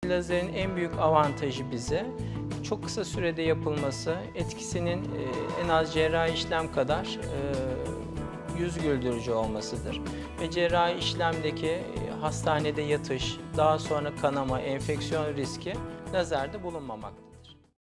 lazerin en büyük avantajı bize çok kısa sürede yapılması, etkisinin en az cerrahi işlem kadar yüz güldürücü olmasıdır. Ve cerrahi işlemdeki hastanede yatış, daha sonra kanama, enfeksiyon riski lazerde bulunmamaktadır.